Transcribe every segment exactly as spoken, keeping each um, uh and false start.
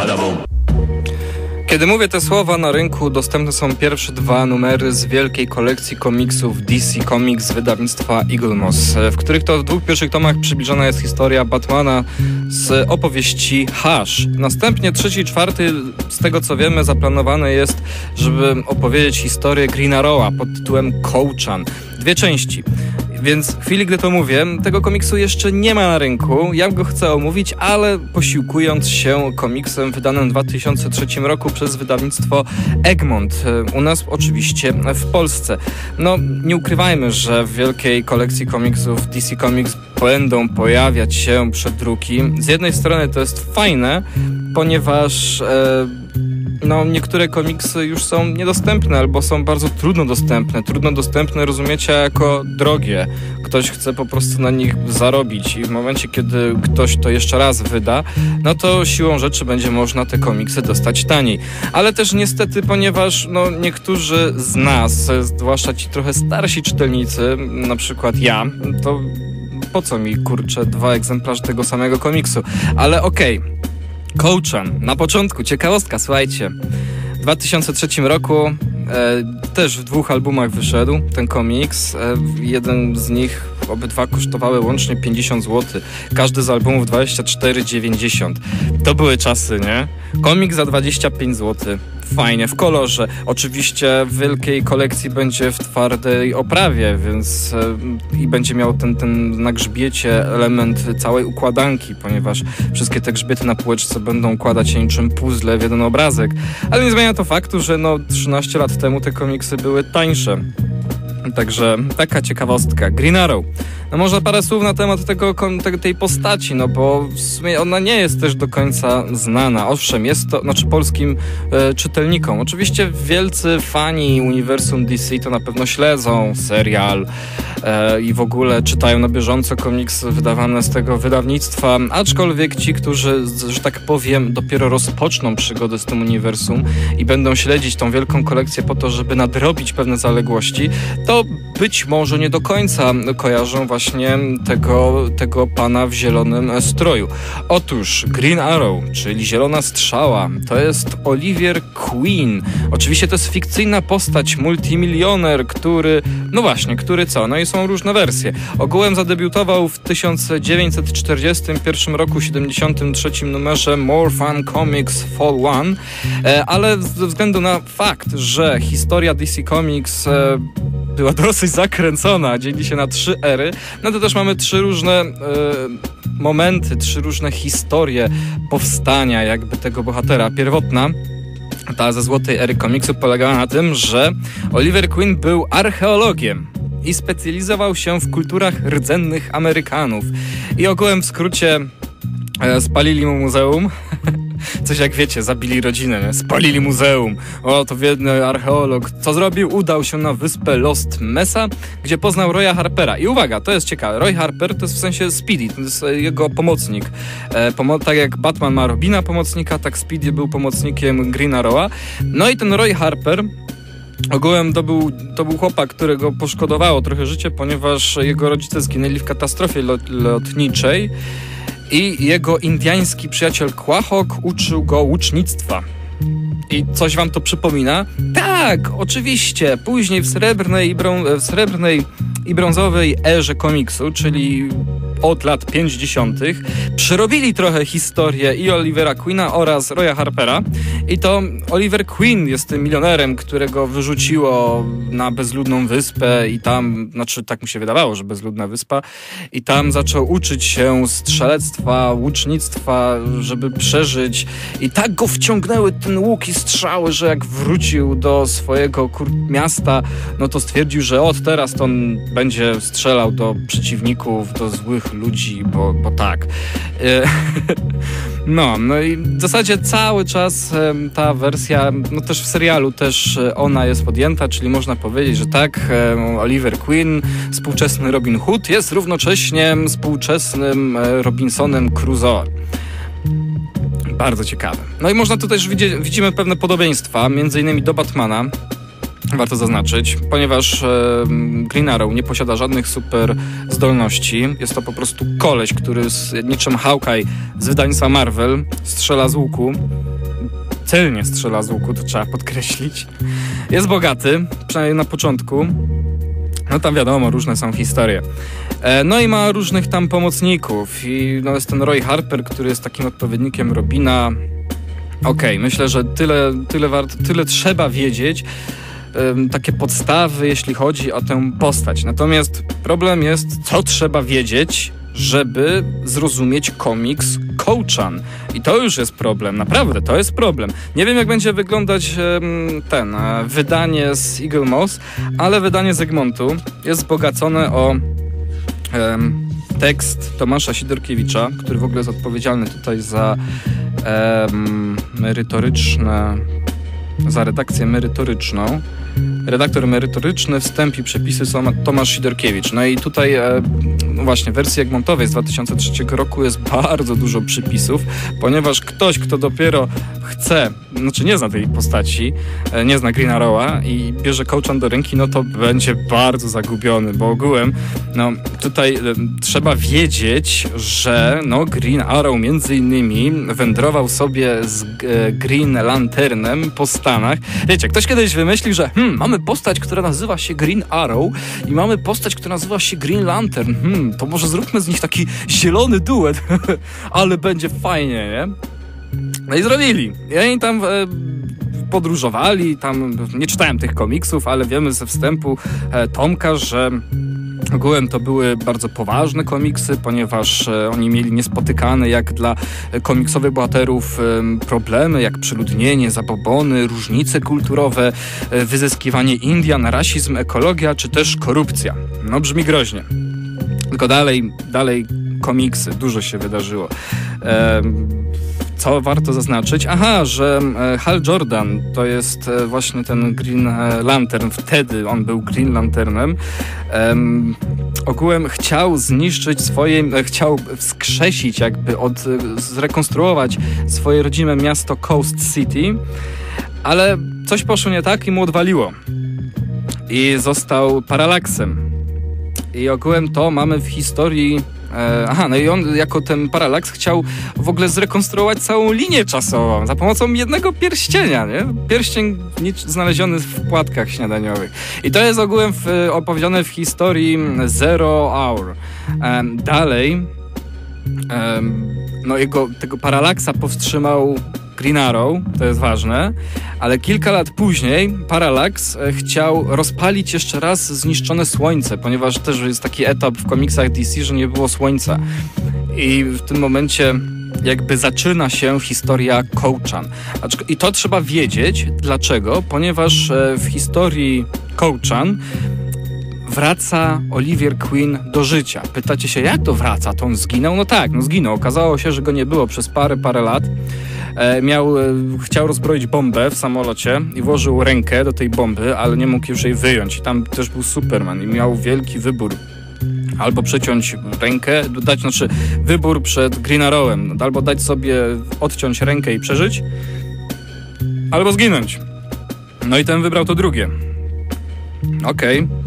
Kiedy mówię te słowa, na rynku dostępne są pierwsze dwa numery z wielkiej kolekcji komiksów D C Comics z wydawnictwa Eagle Moss, w których to w dwóch pierwszych tomach przybliżona jest historia Batmana z opowieści Hush. Następnie trzeci i czwarty, z tego co wiemy, zaplanowany jest, żeby opowiedzieć historię Green Arrowa pod tytułem Kołczan. Dwie części. Więc w chwili, gdy to mówię, tego komiksu jeszcze nie ma na rynku. Ja go chcę omówić, ale posiłkując się komiksem wydanym w dwa tysiące trzecim roku przez wydawnictwo Egmont. U nas oczywiście w Polsce. No, nie ukrywajmy, że w wielkiej kolekcji komiksów D C Comics będą pojawiać się przedruki. Z jednej strony to jest fajne, ponieważ E, No, niektóre komiksy już są niedostępne albo są bardzo trudno dostępne. Trudno dostępne rozumiecie jako drogie. Ktoś chce po prostu na nich zarobić i w momencie, kiedy ktoś to jeszcze raz wyda, no to siłą rzeczy będzie można te komiksy dostać taniej. Ale też niestety, ponieważ no, niektórzy z nas, zwłaszcza ci trochę starsi czytelnicy, na przykład ja, to po co mi, kurczę, dwa egzemplarze tego samego komiksu? Ale okej. Okay. Kołczan. Na początku ciekawostka, słuchajcie. W dwa tysiące trzecim roku e, też w dwóch albumach wyszedł ten komiks. E, jeden z nich, obydwa kosztowały łącznie pięćdziesiąt złotych. Każdy z albumów dwadzieścia cztery dziewięćdziesiąt. To były czasy, nie? Komiks za dwadzieścia pięć złotych. Fajnie, w kolorze. Oczywiście w wielkiej kolekcji będzie w twardej oprawie, więc e, i będzie miał ten, ten na grzbiecie element całej układanki, ponieważ wszystkie te grzbiety na półeczce będą układać się niczym puzzle w jeden obrazek. Ale nie zmienia to faktu, że no trzynaście lat temu te komiksy były tańsze. Także taka ciekawostka. Green Arrow. No może parę słów na temat tego, tej postaci, no bo w sumie ona nie jest też do końca znana. Owszem, jest to, znaczy polskim e, czytelnikom. Oczywiście wielcy fani uniwersum D C to na pewno śledzą serial e, i w ogóle czytają na bieżąco komiksy wydawane z tego wydawnictwa, aczkolwiek ci, którzy, że tak powiem, dopiero rozpoczną przygodę z tym uniwersum i będą śledzić tą wielką kolekcję po to, żeby nadrobić pewne zaległości, to być może nie do końca kojarzą właśnie tego, tego pana w zielonym stroju. Otóż Green Arrow, czyli Zielona Strzała, to jest Oliver Queen. Oczywiście to jest fikcyjna postać, multimilioner, który, no właśnie, który co? No i są różne wersje. Ogółem zadebiutował w tysiąc dziewięćset czterdziestym pierwszym roku, siedemdziesiątym trzecim numerze More Fun Comics Fall One, ale ze względu na fakt, że historia D C Comics była dosyć zakręcona, dzieli się na trzy ery, no to też mamy trzy różne e, momenty, trzy różne historie powstania jakby tego bohatera. Pierwotna, ta ze złotej ery komiksu, polegała na tym, że Oliver Queen był archeologiem i specjalizował się w kulturach rdzennych Amerykanów. I ogółem w skrócie e, spalili mu muzeum. Coś jak wiecie, zabili rodzinę, nie? Spalili muzeum. O, to biedny archeolog. Co zrobił? Udał się na wyspę Lost Mesa, gdzie poznał Roya Harpera. I uwaga, to jest ciekawe. Roy Harper to jest w sensie Speedy, to jest jego pomocnik. E, pomo- tak jak Batman ma Robina pomocnika, tak Speedy był pomocnikiem Green Arrowa. No i ten Roy Harper ogółem to był, to był chłopak, którego poszkodowało trochę życie, ponieważ jego rodzice zginęli w katastrofie lot- lotniczej. I jego indyjski przyjaciel Quahog uczył go łucznictwa. I coś wam to przypomina? Tak, oczywiście. Później w srebrnej i, brą- w srebrnej i brązowej erze komiksu, czyli od lat pięćdziesiątych, przerobili trochę historię i Olivera Queena oraz Roya Harpera. I to Oliver Queen jest tym milionerem, którego wyrzuciło na bezludną wyspę i tam, znaczy tak mu się wydawało, że bezludna wyspa, i tam zaczął uczyć się strzelectwa, łucznictwa, żeby przeżyć. I tak go wciągnęły ten łuk i strzały, że jak wrócił do swojego kur- miasta, no to stwierdził, że od teraz to on będzie strzelał do przeciwników, do złych ludzi, bo, bo tak. No, no i w zasadzie cały czas ta wersja, no też w serialu też ona jest podjęta, czyli można powiedzieć, że tak, Oliver Queen, współczesny Robin Hood, jest równocześnie współczesnym Robinsonem Crusoe. Bardzo ciekawe. No i można tu też widzieć, widzimy pewne podobieństwa, między innymi do Batmana. Warto zaznaczyć, ponieważ e, Green Arrow nie posiada żadnych super zdolności. Jest to po prostu koleś, który z niczym Hawkeye z wydawnictwa Marvel strzela z łuku subtelnie strzela z łuku, to trzeba podkreślić. Jest bogaty, przynajmniej na początku. No tam wiadomo, różne są historie. E, no i ma różnych tam pomocników. I no jest ten Roy Harper, który jest takim odpowiednikiem Robina. Okej, okay, myślę, że tyle, tyle, warto, tyle trzeba wiedzieć. E, takie podstawy, jeśli chodzi o tę postać. Natomiast problem jest, co trzeba wiedzieć, żeby zrozumieć komiks Kołczan. I to już jest problem, naprawdę, to jest problem. Nie wiem, jak będzie wyglądać um, ten e, wydanie z Eagle Moss, ale wydanie z Egmontu jest wzbogacone o um, tekst Tomasza Sidorkiewicza, który w ogóle jest odpowiedzialny tutaj za um, merytoryczne, za redakcję merytoryczną. Redaktor merytoryczny, wstęp i przepisy są Tomasz Sidorkiewicz. No i tutaj e, no właśnie w wersji egmontowej z dwa tysiące trzeciego roku jest bardzo dużo przypisów, ponieważ ktoś, kto dopiero chce, znaczy nie zna tej postaci, e, nie zna Green Arrowa i bierze Kołczan do ręki, no to będzie bardzo zagubiony, bo ogółem no tutaj e, trzeba wiedzieć, że no Green Arrow między innymi wędrował sobie z e, Green Lanternem po Stanach. Wiecie, ktoś kiedyś wymyślił, że hmm, mamy postać, która nazywa się Green Arrow i mamy postać, która nazywa się Green Lantern. Hmm, to może zróbmy z nich taki zielony duet, ale będzie fajnie, nie? No i zrobili. I oni tam e, podróżowali, tam nie czytałem tych komiksów, ale wiemy ze wstępu e, Tomka, że ogółem to były bardzo poważne komiksy, ponieważ e, oni mieli niespotykane jak dla e, komiksowych bohaterów e, problemy jak przeludnienie, zabobony, różnice kulturowe, e, wyzyskiwanie Indian, rasizm, ekologia czy też korupcja. No brzmi groźnie. Tylko dalej, dalej komiksy, dużo się wydarzyło. E, Co warto zaznaczyć? Aha, że Hal Jordan to jest właśnie ten Green Lantern. Wtedy on był Green Lanternem. Um, ogółem chciał zniszczyć swoje, chciał wskrzesić, jakby od, zrekonstruować swoje rodzime miasto Coast City, ale coś poszło nie tak i mu odwaliło. I został Parallaxem. I ogółem to mamy w historii. Aha, no i on jako ten Parallax chciał w ogóle zrekonstruować całą linię czasową za pomocą jednego pierścienia, nie? Pierścień znaleziony w płatkach śniadaniowych. I to jest ogółem w, opowiedziane w historii Zero Hour. Um, dalej um, no jego, tego Parallaxa powstrzymał Green Arrow, to jest ważne, ale kilka lat później Parallax chciał rozpalić jeszcze raz zniszczone słońce, ponieważ też jest taki etap w komiksach D C, że nie było słońca. I w tym momencie jakby zaczyna się historia Kołczan. I to trzeba wiedzieć. Dlaczego? Ponieważ w historii Kołczan wraca Oliver Queen do życia. Pytacie się, jak to wraca? To on zginął? No tak, no zginął. Okazało się, że go nie było przez parę, parę lat. E, miał, e, chciał rozbroić bombę w samolocie i włożył rękę do tej bomby, ale nie mógł już jej wyjąć. I tam też był Superman i miał wielki wybór. Albo przeciąć rękę, dać, znaczy wybór przed Green Arrowem. Albo dać sobie, odciąć rękę i przeżyć, albo zginąć. No i ten wybrał to drugie. Okej. Okay.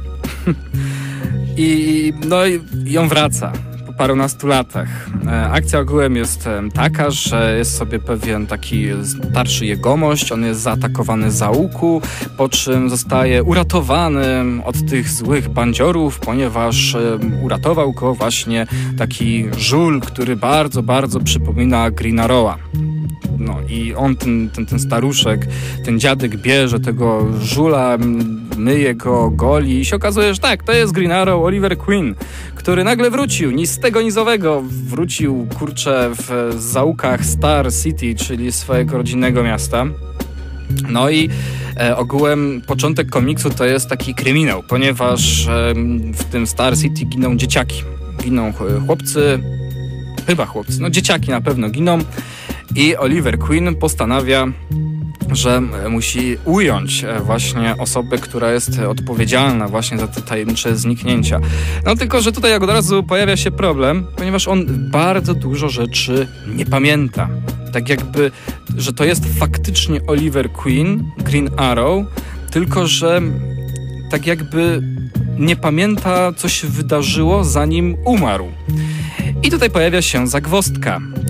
I no i, i on wraca po parunastu latach. E, akcja ogółem jest e, taka, że jest sobie pewien taki starszy jegomość, on jest zaatakowany z załuku, po czym zostaje uratowany od tych złych bandziorów, ponieważ e, uratował go właśnie taki żul, który bardzo, bardzo przypomina Green Arrowa. No i on, ten, ten, ten staruszek, ten dziadek bierze tego żula, myje go, goli i się okazuje, że tak, to jest Green Arrow, Oliver Queen, który nagle wrócił, nic z tego, nic owego, wrócił, kurczę, w zaułkach Star City, czyli swojego rodzinnego miasta. No i e, ogółem początek komiksu to jest taki kryminał, ponieważ e, w tym Star City giną dzieciaki, giną chłopcy, chyba chłopcy, no dzieciaki na pewno giną. I Oliver Queen postanawia, że musi ująć właśnie osobę, która jest odpowiedzialna właśnie za te tajemnicze zniknięcia. No tylko, że tutaj od razu pojawia się problem, ponieważ on bardzo dużo rzeczy nie pamięta. Tak jakby, że to jest faktycznie Oliver Queen, Green Arrow, tylko że tak jakby nie pamięta, co się wydarzyło, zanim umarł. I tutaj pojawia się zagwozdka.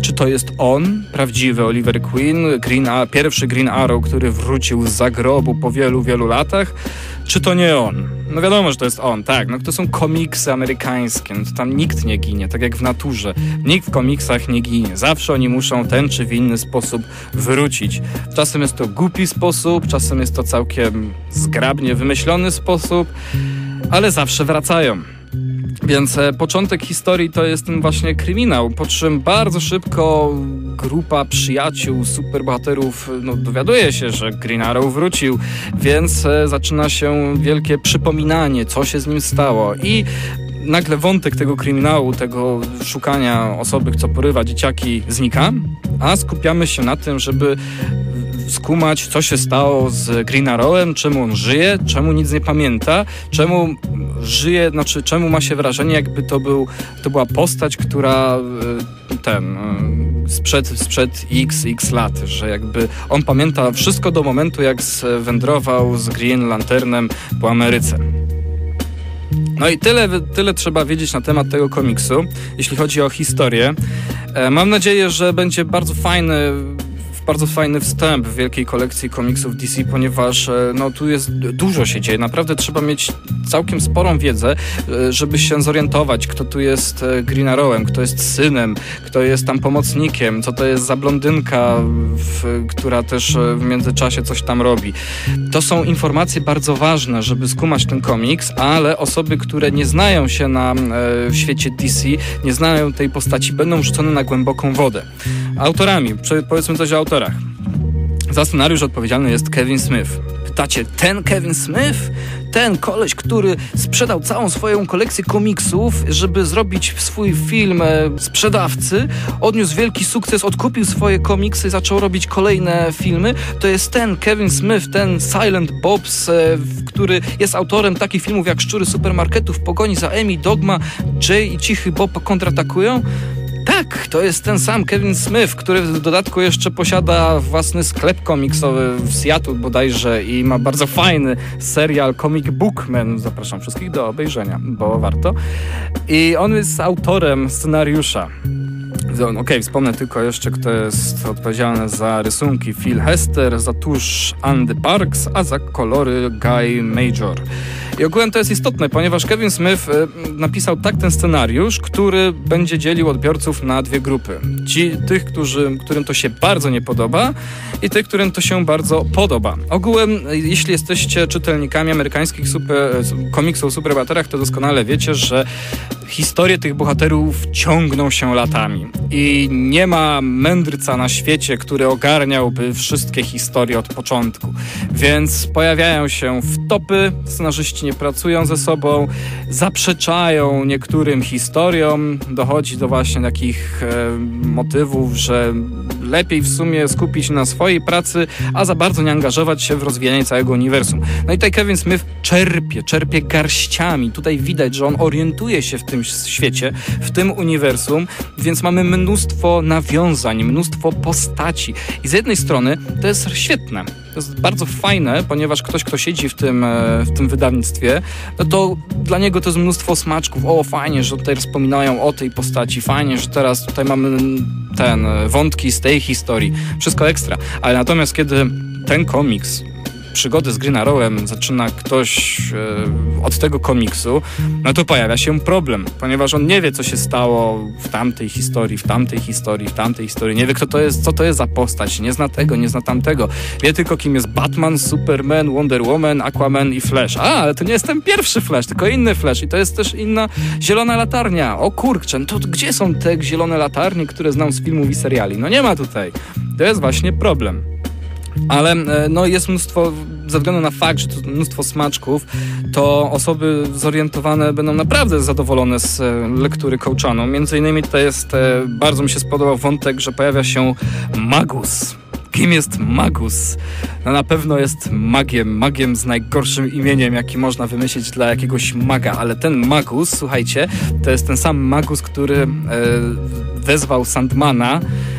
czy to jest on, prawdziwy Oliver Queen, Green A- pierwszy Green Arrow, który wrócił z zagrobu po wielu, wielu latach, czy to nie on? No wiadomo, że to jest on, tak, no to są komiksy amerykańskie, no to tam nikt nie ginie, tak jak w naturze. Nikt w komiksach nie ginie. Zawsze oni muszą w ten czy w inny sposób wrócić. Czasem jest to głupi sposób, czasem jest to całkiem zgrabnie wymyślony sposób, ale zawsze wracają. Więc e, początek historii to jest ten właśnie kryminał, po czym bardzo szybko grupa przyjaciół, superbohaterów no, dowiaduje się, że Green Arrow wrócił, więc e, zaczyna się wielkie przypominanie, co się z nim stało i nagle wątek tego kryminału, tego szukania osoby, co porywa dzieciaki, znika, a skupiamy się na tym, żeby skumać, co się stało z Green Arrowem, czemu on żyje, czemu nic nie pamięta, czemu żyje, znaczy czemu ma się wrażenie, jakby to był, to była postać, która ten sprzed, sprzed x, x lat, że jakby on pamięta wszystko do momentu, jak wędrował z Green Lanternem po Ameryce. No i tyle, tyle trzeba wiedzieć na temat tego komiksu, jeśli chodzi o historię. Mam nadzieję, że będzie bardzo fajny bardzo fajny wstęp w wielkiej kolekcji komiksów D C, ponieważ no, tu jest dużo się dzieje. Naprawdę trzeba mieć całkiem sporą wiedzę, żeby się zorientować, kto tu jest Green Arrowem, kto jest synem, kto jest tam pomocnikiem, co to jest za blondynka, w, która też w międzyczasie coś tam robi. To są informacje bardzo ważne, żeby skumać ten komiks, ale osoby, które nie znają się na e, w świecie D C, nie znają tej postaci, będą rzucone na głęboką wodę. Autorami, powiedzmy coś o autorach. Za scenariusz odpowiedzialny jest Kevin Smith. Pytacie, ten Kevin Smith? Ten koleś, który sprzedał całą swoją kolekcję komiksów, żeby zrobić swój film sprzedawcy, odniósł wielki sukces, odkupił swoje komiksy, zaczął robić kolejne filmy. To jest ten Kevin Smith, ten Silent Bobs, który jest autorem takich filmów jak Szczury Supermarketu, W pogoni za Amy, Dogma, Jay i Cichy Bob kontratakują. Tak, to jest ten sam Kevin Smith, który w dodatku jeszcze posiada własny sklep komiksowy w Seattle bodajże i ma bardzo fajny serial Comic Bookman. Zapraszam wszystkich do obejrzenia, bo warto. I on jest autorem scenariusza. Okej, okay, wspomnę tylko jeszcze, kto jest odpowiedzialny za rysunki. Phil Hester, za tusz Andy Parks, a za kolory Guy Major. I ogółem to jest istotne, ponieważ Kevin Smith napisał tak ten scenariusz, który będzie dzielił odbiorców na dwie grupy. Ci, tych, którzy, którym to się bardzo nie podoba i tych, którym to się bardzo podoba. Ogółem, jeśli jesteście czytelnikami amerykańskich super, komiksów o superbohaterach, to doskonale wiecie, że historie tych bohaterów ciągną się latami i nie ma mędrca na świecie, który ogarniałby wszystkie historie od początku. Więc pojawiają się wtopy, scenarzyści nie pracują ze sobą, zaprzeczają niektórym historiom, dochodzi do właśnie takich e, motywów, że lepiej w sumie skupić się na swojej pracy, a za bardzo nie angażować się w rozwijanie całego uniwersum. No i tutaj Kevin Smith czerpie, czerpie garściami. Tutaj widać, że on orientuje się w tym świecie, w tym uniwersum, więc mamy mnóstwo nawiązań, mnóstwo postaci. I z jednej strony to jest świetne. To jest bardzo fajne, ponieważ ktoś, kto siedzi w tym, w tym wydawnictwie, no to dla niego to jest mnóstwo smaczków. O, fajnie, że tutaj wspominają o tej postaci, fajnie, że teraz tutaj mamy ten wątki z tej historii. Wszystko ekstra. Ale natomiast kiedy ten komiks, przygody z Green Arrowem zaczyna ktoś e, od tego komiksu, no to pojawia się problem, ponieważ on nie wie, co się stało w tamtej historii, w tamtej historii, w tamtej historii. Nie wie, kto to jest, co to jest za postać. Nie zna tego, nie zna tamtego. Wie tylko, kim jest Batman, Superman, Wonder Woman, Aquaman i Flash. A, ale to nie jest ten pierwszy Flash, tylko inny Flash i to jest też inna zielona latarnia. O kurczę, no to gdzie są te zielone latarnie, które znam z filmów i seriali? No nie ma tutaj. To jest właśnie problem. Ale no, jest mnóstwo, ze względu na fakt, że to mnóstwo smaczków, to osoby zorientowane będą naprawdę zadowolone z lektury Coachanu. Między innymi tutaj jest, bardzo mi się spodobał wątek, że pojawia się Magus. Kim jest Magus? No na pewno jest magiem, magiem z najgorszym imieniem, jaki można wymyślić dla jakiegoś maga, ale ten Magus, słuchajcie, to jest ten sam Magus, który e, wezwał Sandmana,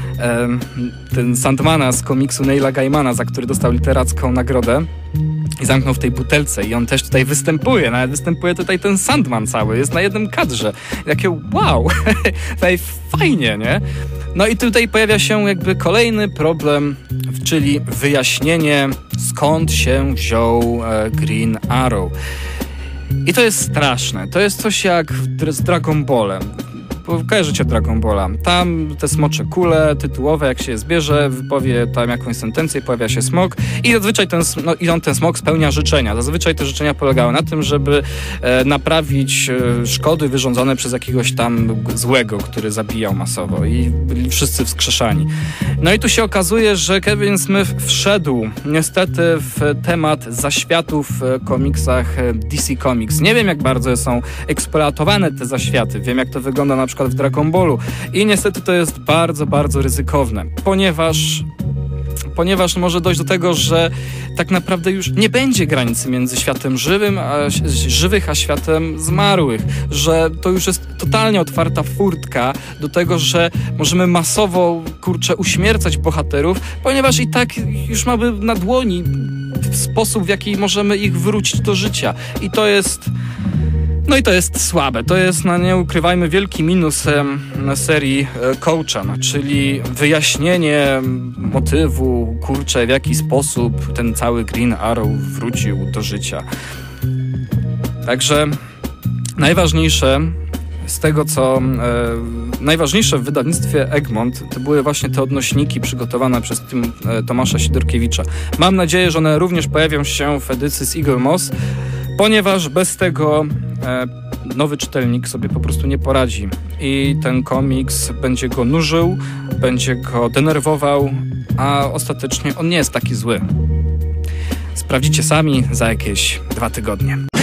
ten Sandmana z komiksu Neila Gaimana, za który dostał literacką nagrodę i zamknął w tej butelce i on też tutaj występuje, nawet występuje tutaj ten Sandman cały, jest na jednym kadrze. Jakie wow, tutaj fajnie, nie? No i tutaj pojawia się jakby kolejny problem, czyli wyjaśnienie, skąd się wziął Green Arrow. I to jest straszne. To jest coś jak z Dragon Ballem. Kojarzycie Dragon Balla. Tam te smocze kule tytułowe, jak się je zbierze, wypowie tam jakąś sentencję, pojawia się smok i zazwyczaj ten, no, i on ten smok spełnia życzenia. Zazwyczaj te życzenia polegały na tym, żeby e, naprawić e, szkody wyrządzone przez jakiegoś tam złego, który zabijał masowo i byli wszyscy wskrzeszani. No i tu się okazuje, że Kevin Smith wszedł niestety w temat zaświatów w komiksach D C Comics. Nie wiem, jak bardzo są eksploatowane te zaświaty. Wiem, jak to wygląda na przykład w Dragon Ballu i niestety to jest bardzo, bardzo ryzykowne, ponieważ ponieważ może dojść do tego, że tak naprawdę już nie będzie granicy między światem żywym, a, żywych a światem zmarłych, że to już jest totalnie otwarta furtka do tego, że możemy masowo, kurczę, uśmiercać bohaterów, ponieważ i tak już mamy na dłoni sposób, w jaki możemy ich wrócić do życia i to jest No i to jest słabe. To jest, no nie ukrywajmy, wielki minus em, serii e, Coachan, czyli wyjaśnienie motywu, kurczę, w jaki sposób ten cały Green Arrow wrócił do życia. Także najważniejsze z tego, co e, najważniejsze w wydawnictwie Egmont to były właśnie te odnośniki przygotowane przez tym, e, Tomasza Sidorkiewicza. Mam nadzieję, że one również pojawią się w edycji z Eagle Moss, ponieważ bez tego e, nowy czytelnik sobie po prostu nie poradzi i ten komiks będzie go nużył, będzie go denerwował, a ostatecznie on nie jest taki zły. Sprawdzicie sami za jakieś dwa tygodnie.